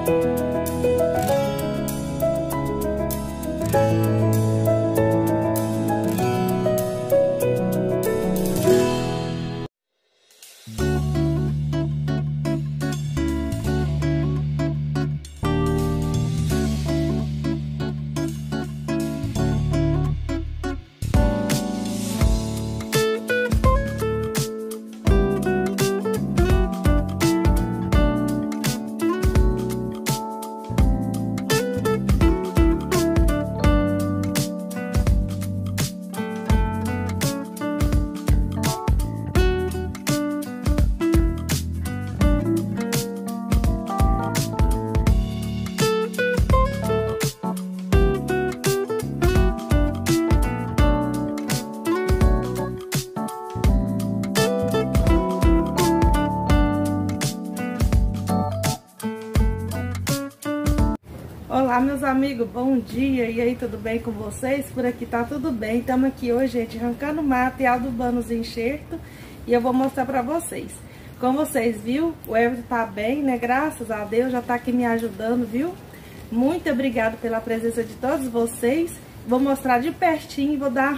Olá, meus amigos, bom dia. E aí, tudo bem com vocês? Por aqui tá tudo bem. Estamos aqui hoje, gente, arrancando mato e adubando os enxertos. E eu vou mostrar pra vocês. Como vocês viram, o Everton tá bem, né? Graças a Deus, já tá aqui me ajudando, viu? Muito obrigado pela presença de todos vocês. Vou mostrar de pertinho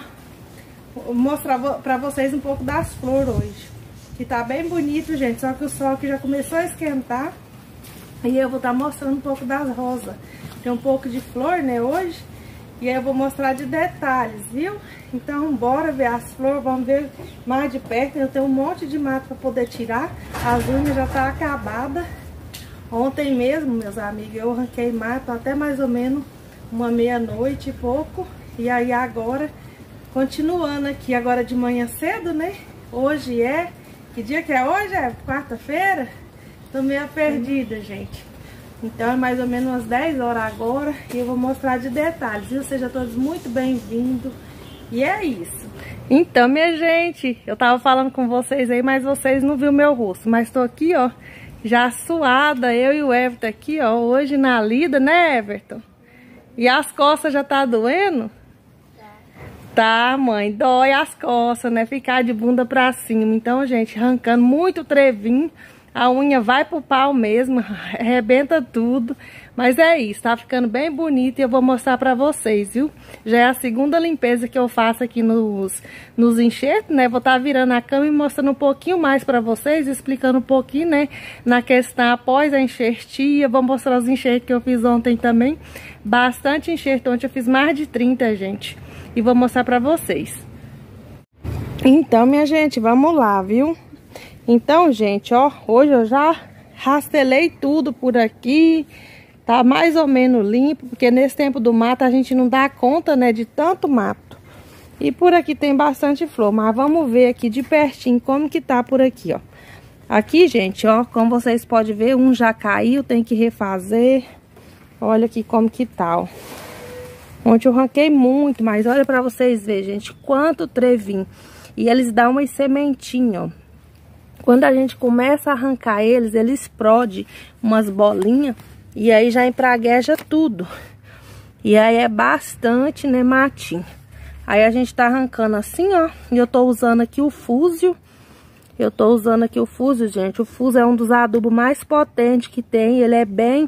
e vou mostrar pra vocês um pouco das flores hoje. Que tá bem bonito, gente, só que o sol aqui já começou a esquentar. E eu vou estar mostrando um pouco das rosas. Tem um pouco de flor, né, hoje. E aí eu vou mostrar de detalhes, viu? Então, bora ver as flores, vamos ver mais de perto. Eu tenho um monte de mato para poder tirar. As unhas já tá acabada. Ontem mesmo, meus amigos, eu arranquei mato até mais ou menos uma meia-noite e pouco. E aí agora, continuando aqui, agora de manhã cedo, né? Hoje é... Que dia que é hoje? É quarta-feira? Tô meio perdida, gente. Então é mais ou menos umas 10 horas agora e eu vou mostrar de detalhes, viu? Sejam todos muito bem-vindos. E é isso. Então, minha gente, eu tava falando com vocês aí, mas vocês não viram meu rosto. Mas tô aqui, ó, já suada, eu e o Everton aqui, ó, hoje na lida, né, Everton? E as costas já tá doendo? Tá, mãe, dói as costas, né? Ficar de bunda pra cima. Então, gente, arrancando muito trevinho. A unha vai pro pau mesmo, arrebenta tudo. Mas é isso, tá ficando bem bonito e eu vou mostrar pra vocês, viu? Já é a segunda limpeza que eu faço aqui nos enxertos, né? Vou estar virando a cama e mostrando um pouquinho mais pra vocês, explicando um pouquinho, né? Na questão após a enxertia. Vou mostrar os enxertos que eu fiz ontem também. Bastante enxerto, ontem eu fiz mais de 30, gente. E vou mostrar pra vocês. Então, minha gente, vamos lá, viu? Então, gente, ó, hoje eu já rastelei tudo por aqui, tá mais ou menos limpo, porque nesse tempo do mato a gente não dá conta, né, de tanto mato. E por aqui tem bastante flor, mas vamos ver aqui de pertinho como que tá por aqui, ó. Aqui, gente, ó, como vocês podem ver, um já caiu, tem que refazer. Olha aqui como que tá, ó. Ontem eu arranquei muito, mas olha pra vocês verem, gente, quanto trevinho. E eles dão umas sementinhas, ó. Quando a gente começa a arrancar eles explodem umas bolinhas e aí já empragueja tudo. E aí é bastante, né, matinho. Aí a gente tá arrancando assim, ó. E eu tô usando aqui o fúzio. Gente. O fúzio é um dos adubos mais potentes que tem. Ele é bem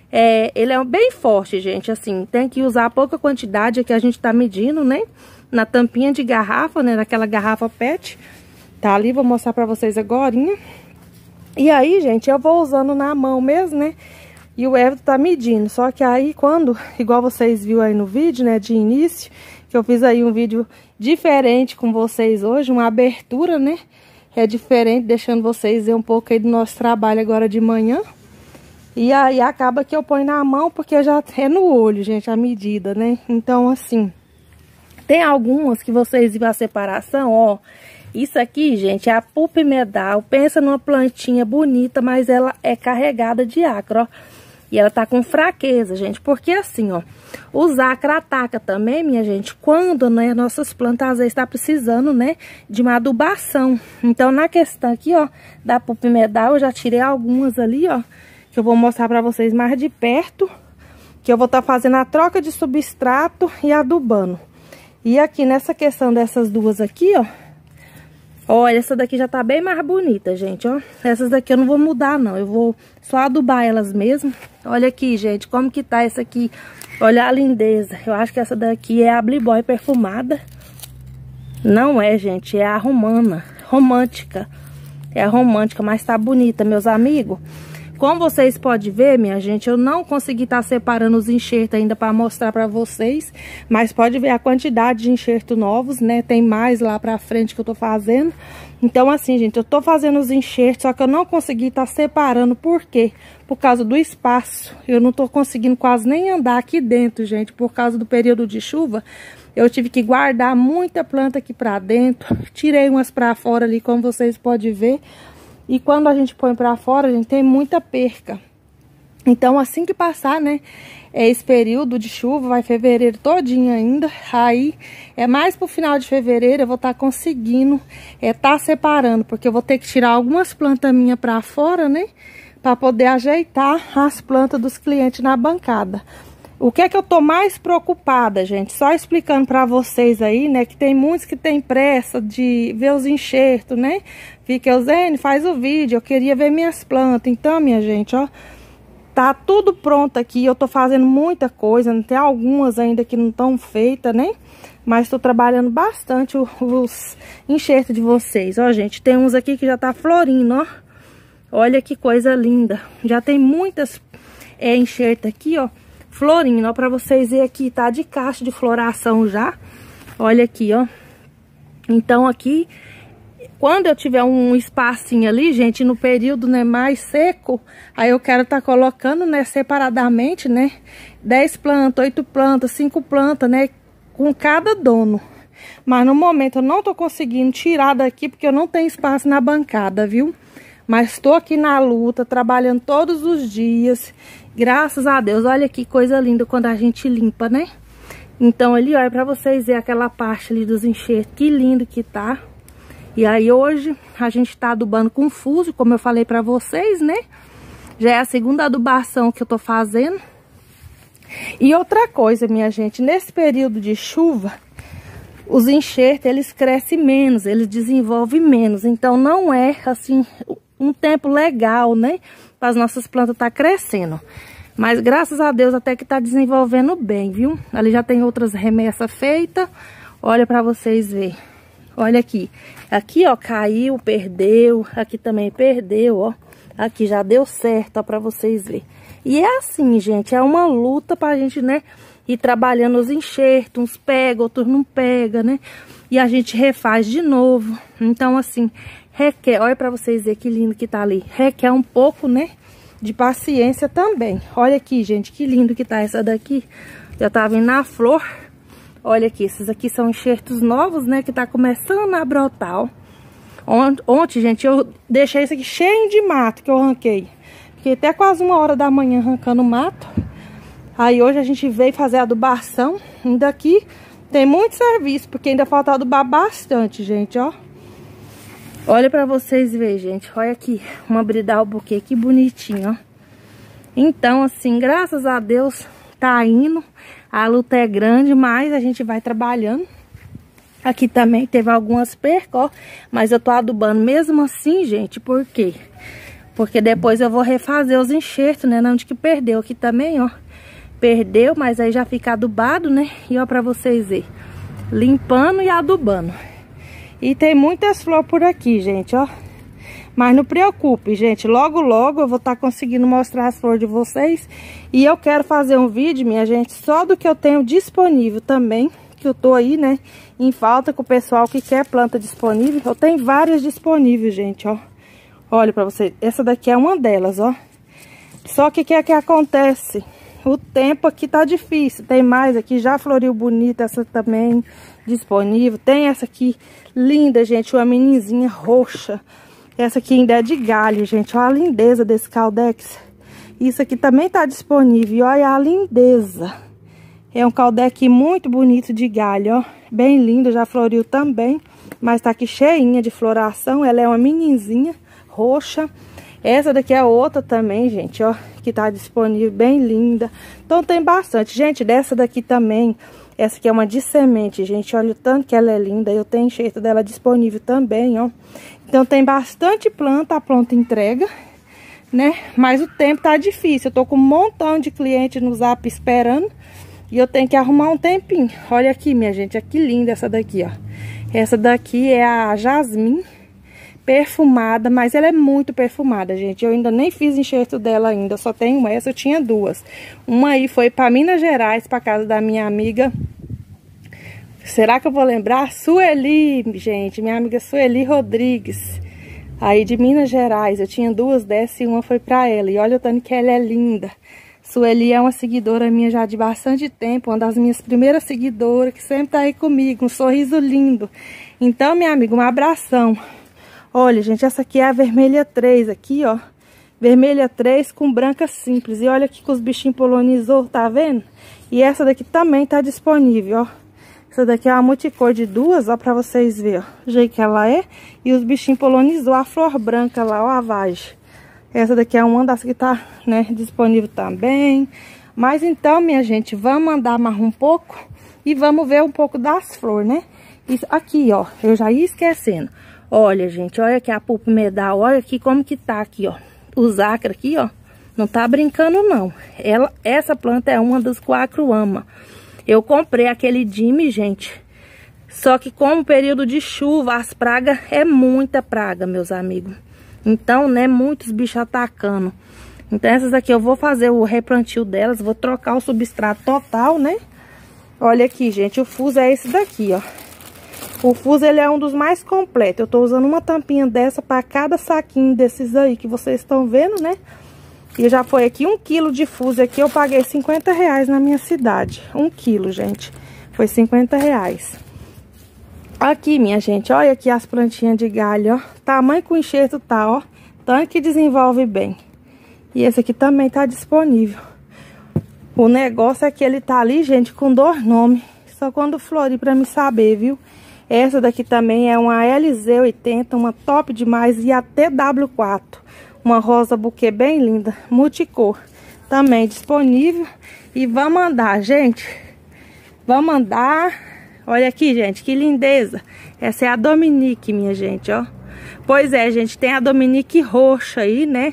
forte, gente. Assim, tem que usar pouca quantidade que a gente tá medindo, né? Na tampinha de garrafa, né? Naquela garrafa PET. Tá ali, vou mostrar pra vocês agorinha. E aí, gente, eu vou usando na mão mesmo, né? E o Everton tá medindo. Só que aí, quando, igual vocês viram aí no vídeo, né, de início, que eu fiz aí um vídeo diferente com vocês hoje, uma abertura, né? É diferente, deixando vocês ver um pouco aí do nosso trabalho agora de manhã. E aí, acaba que eu ponho na mão, porque já é no olho, gente, a medida, né? Então, assim, tem algumas que vocês viram a separação, ó. Isso aqui, gente, é a pulpimedal. Pensa numa plantinha bonita, mas ela é carregada de acro, ó. E ela tá com fraqueza, gente. Porque assim, ó, os acro ataca também, minha gente, quando, né, nossas plantas às vezes tá precisando, né, de uma adubação. Então, na questão aqui, ó, da pulpimedal, eu já tirei algumas ali, ó, que eu vou mostrar pra vocês mais de perto. Que eu vou estar fazendo a troca de substrato e adubando. E aqui, nessa questão dessas duas aqui, ó, Olha, essa daqui já tá bem mais bonita, gente, ó. Essas daqui eu não vou mudar, não. Eu vou só adubar elas mesmo. Olha aqui, gente, como que tá essa aqui. Olha a lindeza. Eu acho que essa daqui é a Blee Boy perfumada. Não é, gente, é a romana. Romântica. É a romântica, mas tá bonita, meus amigos. Como vocês podem ver, minha gente, eu não consegui estar separando os enxertos ainda para mostrar para vocês. Mas pode ver a quantidade de enxertos novos, né? Tem mais lá pra frente que eu tô fazendo. Então, assim, gente, eu tô fazendo os enxertos, só que eu não consegui estar separando. Por quê? Por causa do espaço. Eu não tô conseguindo quase nem andar aqui dentro, gente, por causa do período de chuva. Eu tive que guardar muita planta aqui pra dentro. Tirei umas pra fora ali, como vocês podem ver. E quando a gente põe pra fora, a gente tem muita perca. Então, assim que passar, né, esse período de chuva, vai fevereiro todinho ainda. Aí, é mais pro final de fevereiro, eu vou estar conseguindo tá separando. Porque eu vou ter que tirar algumas plantas minhas pra fora, né, pra poder ajeitar as plantas dos clientes na bancada. O que é que eu tô mais preocupada, gente? Só explicando pra vocês aí, né? Que tem muitos que tem pressa de ver os enxertos, né? Fica, Eusênia, faz o vídeo, eu queria ver minhas plantas. Então, minha gente, ó, tá tudo pronto aqui. Eu tô fazendo muita coisa, tem algumas ainda que não estão feitas, né? Mas tô trabalhando bastante os enxertos de vocês. Ó, gente, tem uns aqui que já tá florindo, ó. Olha que coisa linda. Já tem muitas enxertos aqui, ó. Florindo, ó, pra vocês verem aqui, tá de caixa de floração já. Olha aqui, ó. Então aqui, quando eu tiver um espacinho ali, gente, no período, né, mais seco, aí eu quero tá colocando, né, separadamente, né, 10 plantas, 8 plantas, 5 plantas, né, com cada dono. Mas no momento eu não tô conseguindo tirar daqui porque eu não tenho espaço na bancada, viu? Mas tô aqui na luta, trabalhando todos os dias. Graças a Deus, olha que coisa linda quando a gente limpa, né? Então ali, ó, é pra vocês verem aquela parte ali dos enxertos, que lindo que tá. E aí hoje a gente tá adubando com fuso, como eu falei pra vocês, né? Já é a segunda adubação que eu tô fazendo. E outra coisa, minha gente, nesse período de chuva, os enxertos, eles crescem menos, eles desenvolvem menos. Então não é, assim, um tempo legal, né? Para as nossas plantas tá crescendo. Mas graças a Deus até que tá desenvolvendo bem, viu? Ali já tem outras remessas feitas. Olha para vocês verem. Olha aqui. Aqui, ó, caiu, perdeu. Aqui também perdeu, ó. Aqui já deu certo, ó, para vocês verem. E é assim, gente, é uma luta pra gente, né, ir trabalhando os enxertos. Uns pega, outros não pega, né? E a gente refaz de novo. Então, assim, requer, olha pra vocês verem que lindo que tá ali. Requer um pouco, né, de paciência também. Olha aqui, gente, que lindo que tá essa daqui. Já tá vindo na flor. Olha aqui, esses aqui são enxertos novos, né, que tá começando a brotar, ó. Ontem, gente, eu deixei isso aqui cheio de mato que eu arranquei. Fiquei até quase 1h da manhã arrancando mato. Aí hoje a gente veio fazer a adubação. Ainda aqui tem muito serviço, porque ainda falta adubar bastante, gente, ó. Olha pra vocês verem, gente. Olha aqui, uma bridal buquê, que bonitinho, ó. Então, assim, graças a Deus, tá indo. A luta é grande, mas a gente vai trabalhando. Aqui também teve algumas percas, ó. Mas eu tô adubando mesmo assim, gente. Por quê? Porque depois eu vou refazer os enxertos, né? Onde que perdeu. Aqui também, ó. Perdeu, mas aí já fica adubado, né? E ó, pra vocês verem. Limpando e adubando. E tem muitas flores por aqui, gente, ó. Mas não preocupe, gente. Logo, logo eu vou estar conseguindo mostrar as flores de vocês. E eu quero fazer um vídeo, minha gente, só do que eu tenho disponível também. Que eu tô aí, né, em falta com o pessoal que quer planta disponível. Eu tenho várias disponíveis, gente, ó. Olha pra vocês. Essa daqui é uma delas, ó. Só que o que é que acontece? O tempo aqui tá difícil. Tem mais aqui, já floriu bonita essa também disponível. Tem essa aqui linda, gente, uma meninzinha roxa. Essa aqui ainda é de galho, gente. Olha a lindeza desse caldex. Isso aqui também tá disponível. Olha a lindeza. É um caldex muito bonito de galho, ó. Bem lindo, já floriu também. Mas tá aqui cheinha de floração. Ela é uma meninzinha roxa. Essa daqui é outra também, gente, ó. Que tá disponível, bem linda. Então tem bastante. Gente, dessa daqui também Essa aqui é uma de semente, gente. Olha o tanto que ela é linda. Eu tenho enxerto dela disponível também, ó. Então tem bastante planta, a pronta entrega, né? Mas o tempo tá difícil. Eu tô com um montão de cliente no Zap esperando. E eu tenho que arrumar um tempinho. Olha aqui, minha gente. Olha que linda essa daqui, ó. Essa daqui é a Jasmine perfumada, mas ela é muito perfumada, gente. Eu ainda nem fiz enxerto dela ainda. Eu só tenho essa, eu tinha duas. Uma aí foi para Minas Gerais, para casa da minha amiga. Será que eu vou lembrar? Sueli, gente. Minha amiga Sueli Rodrigues. Aí de Minas Gerais. Eu tinha duas dessas e uma foi para ela. E olha o tanto que ela é linda. Sueli é uma seguidora minha já de bastante tempo. Uma das minhas primeiras seguidoras, que sempre tá aí comigo. Um sorriso lindo. Então, minha amiga, um abração. Olha, gente, essa aqui é a vermelha 3 aqui, ó. Vermelha 3 com branca simples. E olha aqui que os bichinhos polonizou, tá vendo? E essa daqui também tá disponível, ó. Essa daqui é uma multicor de duas, ó, pra vocês verem, ó. O jeito que ela é. E os bichinhos polonizou a flor branca lá, ó, a vagem. Essa daqui é uma das que tá, né, disponível também. Mas então, minha gente, vamos andar mais um pouco e vamos ver um pouco das flores, né? Isso aqui, ó, eu já ia esquecendo. Olha, gente, olha aqui a pulpa medal, olha aqui como que tá aqui, ó. O zacra aqui, ó, não tá brincando, não. Essa planta é uma dos que o Acro ama. Eu comprei aquele Jimmy, gente. Só que como período de chuva, as pragas, é muita praga, meus amigos. Então, né, muitos bichos atacando. Então, essas aqui eu vou fazer o replantio delas, vou trocar o substrato total, né? Olha aqui, gente, o fuso é esse daqui, ó. O fuso, ele é um dos mais completos. Eu tô usando uma tampinha dessa para cada saquinho desses aí que vocês estão vendo, né? E já foi aqui 1 quilo de fuso aqui. Eu paguei 50 reais na minha cidade. 1 quilo, gente. Foi 50 reais. Aqui, minha gente, olha aqui as plantinhas de galho, ó. Tamanho com enxerto tá, ó. Tanto que desenvolve bem. E esse aqui também tá disponível. O negócio é que ele tá ali, gente, com 2 nomes. Só quando florir pra me saber, viu? Essa daqui também é uma LZ80, uma top demais, e a TW4. Uma rosa buquê bem linda, multicor. Também disponível. E vamos andar, gente. Vamos andar. Olha aqui, gente, que lindeza. Essa é a Dominique, minha gente, ó. Pois é, gente, tem a Dominique roxa aí, né?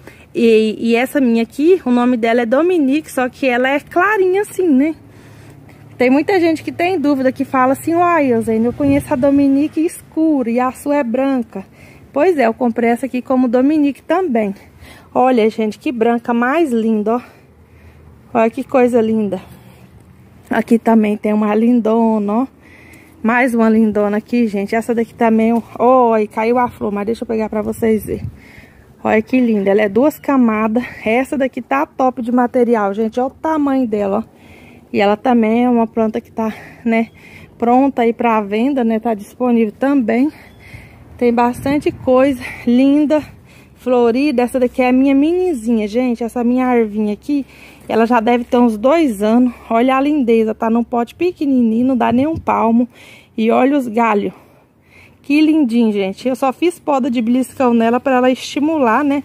E essa minha aqui, o nome dela é Dominique, só que ela é clarinha assim, né? Tem muita gente que tem dúvida, que fala assim, uai, Eusênia, eu conheço a Dominique escura e a sua é branca. Pois é, eu comprei essa aqui como Dominique também. Olha, gente, que branca mais linda, ó. Olha que coisa linda. Aqui também tem uma lindona, ó. Mais uma lindona aqui, gente. Essa daqui também, ó, aí caiu a flor, mas deixa eu pegar pra vocês verem. Olha que linda, ela é 2 camadas. Essa daqui tá top de material, gente. Olha o tamanho dela, ó. E ela também é uma planta que tá, né, pronta aí pra venda, né, tá disponível também. Tem bastante coisa linda, florida. Essa daqui é a minha minizinha, gente. Essa minha arvinha aqui, ela já deve ter uns 2 anos. Olha a lindeza, tá num pote pequenininho, não dá nem um palmo. E olha os galhos. Que lindinho, gente. Eu só fiz poda de beliscão nela pra ela estimular, né,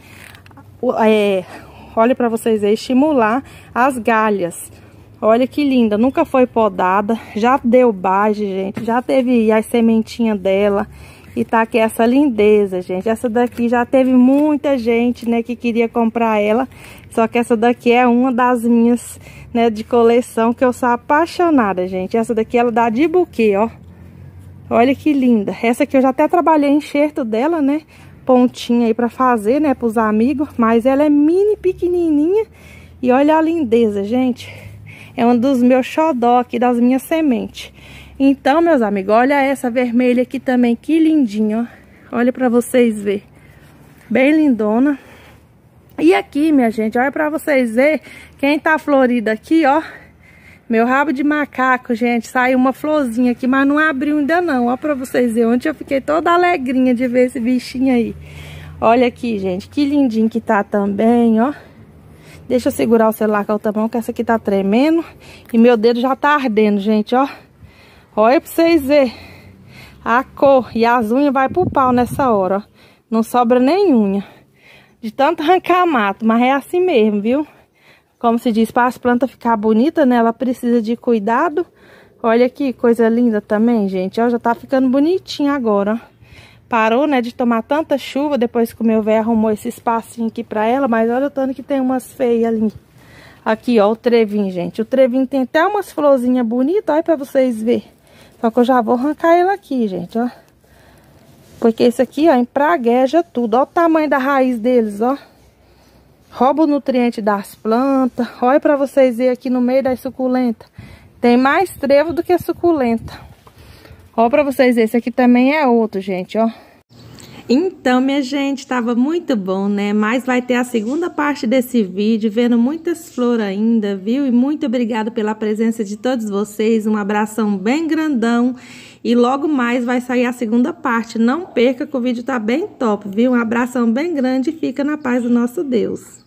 olha pra vocês aí, estimular as galhas. Olha que linda, nunca foi podada, já deu base, gente, já teve as sementinhas dela e tá aqui essa lindeza, gente. Essa daqui já teve muita gente, né, que queria comprar ela, só que essa daqui é uma das minhas, né, de coleção, que eu sou apaixonada, gente. Essa daqui ela dá de buquê, ó. Olha que linda. Essa aqui eu já até trabalhei enxerto dela, né, pontinha aí pra fazer, né, pros amigos, mas ela é mini pequenininha e olha a lindeza, gente. É um dos meus xodó aqui, das minhas sementes. Então, meus amigos, olha essa vermelha aqui também, que lindinha, ó. Olha pra vocês verem. Bem lindona. E aqui, minha gente, olha pra vocês verem. Quem tá florida aqui, ó. Meu rabo de macaco, gente. Saiu uma florzinha aqui, mas não abriu ainda não. Ó pra vocês verem. Ontem eu fiquei toda alegrinha de ver esse bichinho aí. Olha aqui, gente. Que lindinho que tá também, ó. Deixa eu segurar o celular com a outra mão, que essa aqui tá tremendo. E meu dedo já tá ardendo, gente, ó. Olha pra vocês verem. A cor e as unhas vai pro pau nessa hora, ó. Não sobra nem unha. De tanto arrancar mato, mas é assim mesmo, viu? Como se diz, para as plantas ficar bonitas, né? Ela precisa de cuidado, Olha que coisa linda também, gente. Ó, já tá ficando bonitinho agora, ó. Parou, né, de tomar tanta chuva depois que o meu velho arrumou esse espacinho aqui pra ela. Mas olha o tanto que tem umas feias ali. Aqui, ó, o trevinho, gente. O trevinho tem até umas florzinhas bonitas, olha pra vocês verem. Só que eu já vou arrancar ele aqui, gente, ó. Porque esse aqui, ó, empragueja tudo. Ó o tamanho da raiz deles, ó. Rouba o nutriente das plantas. Olha pra vocês verem aqui no meio das suculentas. Tem mais trevo do que suculenta. Ó pra vocês verem, esse aqui também é outro, gente, ó. Então, minha gente, tava muito bom, né? Mas vai ter a segunda parte desse vídeo, vendo muitas flores ainda, viu? E muito obrigada pela presença de todos vocês. Um abração bem grandão. E logo mais vai sair a segunda parte. Não perca que o vídeo tá bem top, viu? Um abração bem grande e fica na paz do nosso Deus.